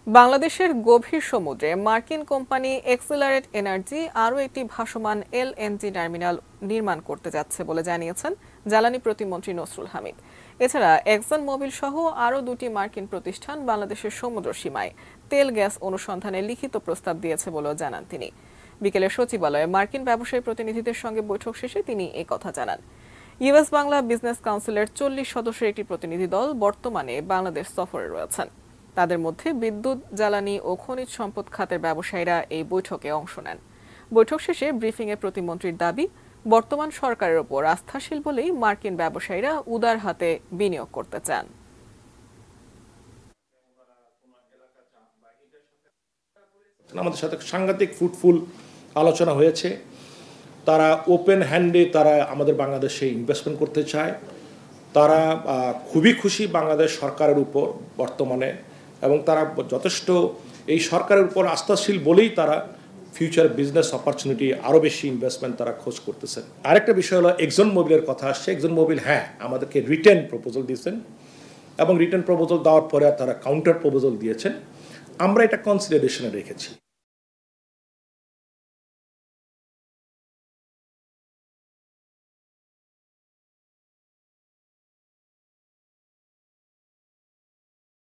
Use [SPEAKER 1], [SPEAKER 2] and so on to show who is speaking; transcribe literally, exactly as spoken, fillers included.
[SPEAKER 1] বাংলাদেশের গভীর সমুদ্রে মার্কিন কোম্পানি এক্সেলারেট এনার্জি আরও একটি ভাসমান এলএনজি টার্মিনাল নির্মাণ করতে যাচ্ছে বলে জানিয়েছেন জ্বালানি প্রতিমন্ত্রী নসরুল হামিদ। এছাড়া এক্সন মোবিল সহ আরও দুটি মার্কিন প্রতিষ্ঠান বাংলাদেশের সমুদ্র সীমায় তেল গ্যাস অনুসন্ধানে লিখিত প্রস্তাব দিয়েছে বলেও জানান তিনি। বিকেলে সচিবালয়ে মার্কিন ব্যবসায়ী প্রতিনিধিদের সঙ্গে বৈঠক শেষে তিনি এই কথা জানান। ইউএস বাংলা বিজনেস কাউন্সিলের চল্লিশ সদস্যের একটি প্রতিনিধি দল বর্তমানে বাংলাদেশ সফরে রয়েছেন। তাদের মধ্যে বিদ্যুৎ, জ্বালানি ও খনিজ সম্পদ খাতের ব্যবসায়ীরা এই বৈঠকে অংশ নেন। বৈঠক শেষে ব্রিফিংয়ে প্রতিমন্ত্রীর দাবি, বর্তমান সরকারের ওপর আস্থাশীল বলেই মার্কিন ব্যবসায়ীরা উদার হাতে বিনিয়োগ করতে চান।
[SPEAKER 2] আমাদের সাথে সাংঘাতিক ফ্রুটফুল আলোচনা হয়েছে। তারা ওপেন হ্যান্ডে তারা আমাদের বাংলাদেশে ইনভেস্টমেন্ট করতে চায়। তারা খুবই খুশি বাংলাদেশ সরকারের উপর বর্তমানে, এবং তারা যথেষ্ট এই সরকারের উপর আস্থাশীল বলেই তারা ফিউচার বিজনেস অপরচুনিটি আরও বেশি ইনভেস্টমেন্ট তারা খোঁজ করতেছেন। আরেকটা বিষয় হলো এক্সন মোবিলের কথা আসছে। এক্সন মোবিল হ্যাঁ আমাদেরকে রিটেন প্রপোজাল দিয়েছেন, এবং রিটেন প্রপোজাল দেওয়ার পরে তারা কাউন্টার প্রপোজাল দিয়েছেন। আমরা এটা কনসিডারেশনে রেখেছি।